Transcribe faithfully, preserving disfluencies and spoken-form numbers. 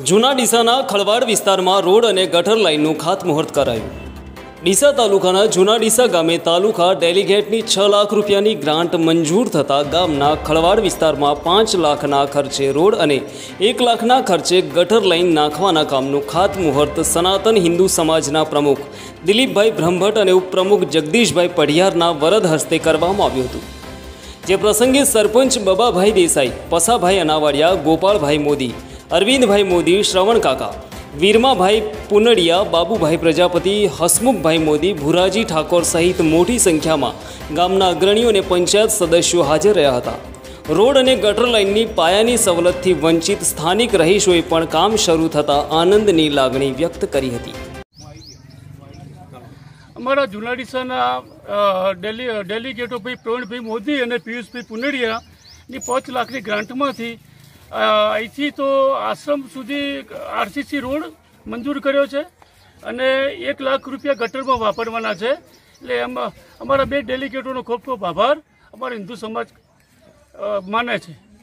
જૂના ડીસાના ખળવાડ વિસ્તારમાં રોડ અને ગટર લાઇનનું ખાતમુહૂર્ત કરાયું। ડીસા તાલુકાના જૂના ડીસા ગામે તાલુકા ડેલિગેટની છ લાખ રૂપિયાની ગ્રાન્ટ મંજૂર થતાં ગામના ખળવાડ વિસ્તારમાં પાંચ લાખના ખર્ચે રોડ અને એક લાખના ખર્ચે ગટર લાઇન નાખવાના કામનું ખાતમુહૂર્ત સનાતન હિન્દુ સમાજના પ્રમુખ દિલીપભાઈ બ્રહ્મભટ્ટ અને ઉપપ્રમુખ જગદીશભાઈ પઢિયારના વરદ હસ્તે કરવામાં આવ્યું હતું। જે પ્રસંગે સરપંચ બબાભાઈ દેસાઈ, પસાભાઈ અનાવાડિયા, ગોપાળભાઈ મોદી, અરવિંદભાઈ મોદી, શ્રવણ કાકા, વીરમાભાઈ પુનડિયા, બાબુભાઈ પ્રજાપતિ, હસમુખભાઈ મોદી, ભુરાજી ઠાકોર સહિત મોટી સંખ્યામાં ગામના અગ્રણીઓ અને પંચાયત સદસ્યો હાજર રહ્યા હતા। રોડ અને ગટર લાઇનની પાયાની સવલતથી વંચિત સ્થાનિક રહીશોએ પણ કામ શરૂ થતાં આનંદની લાગણી વ્યક્ત કરી હતી। અમારા જૂના ડીસાના ડેલી ડેલિગેટો ભાઈ પ્રવીણભાઈ મોદી અને પિયુષભાઈ પુનડિયાની પાંચ લાખની ગ્રાન્ટમાંથી અહીંથી તો આશ્રમ સુધી આરસીસી રોડ મંજૂર કર્યો છે અને એક લાખ રૂપિયા ગટરમાં વાપરવાના છે। એટલે એમાં અમારા બે ડેલિગેટોનો ખૂબ ખૂબ આભાર અમારો હિન્દુ સમાજ માને છે।